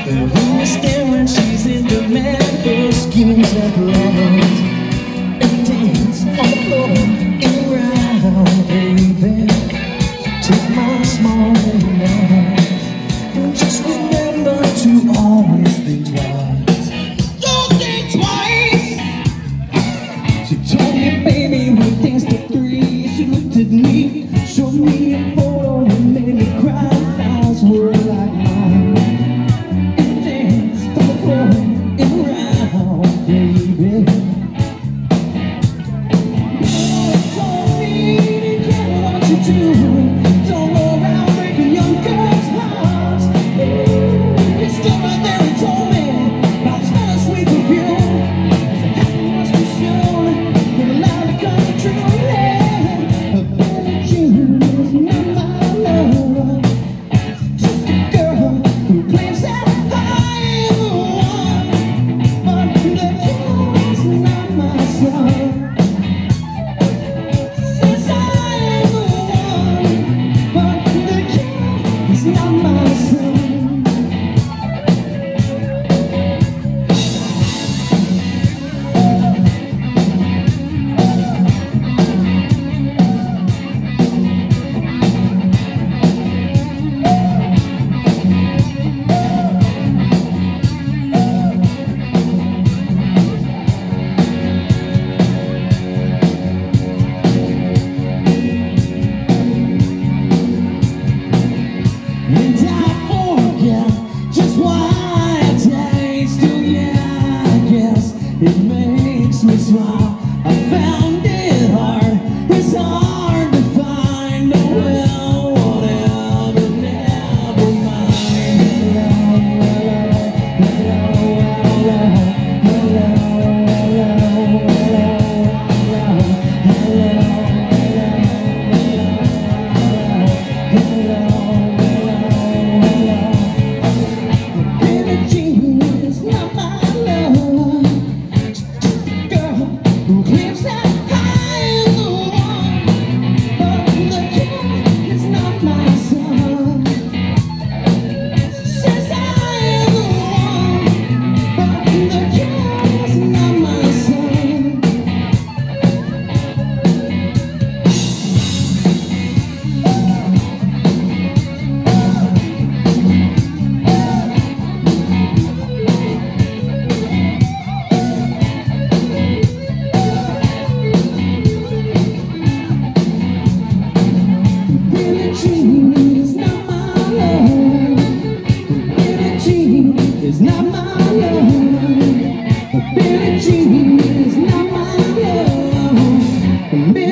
understand when she's in demand for schemes and plans and dance on the floor and around, baby. Take my small hand and just remember to always think twice. Don't think twice. She told me, baby, when things to three. She looked at me, showed me a photo that made me cry. Eyes were like mine. And danced on the floor and around, baby. You told me to care what you do. Don't go around breaking young girls' hearts. You stood right there and told me about the smell of sweet perfume. Happiness too soon, when the lie becomes true. Yeah, but Billie Jean is not my love. Just a girl who claims that I am the one, but the girl is not my son. Says I am the one, but the girl is not my son. And I forget just why I taste you. Yeah, I guess it makes me smile. I found it hard, it's hard to find. Oh well, whatever, never mind. Billie Jean is not my love. Just a girl who claims that I am the one, but the girl is not my son. Says I am the one, but the girl is not my son. Billie Jean is not my love. Billie Jean is not my love. Billie Jean is not my love.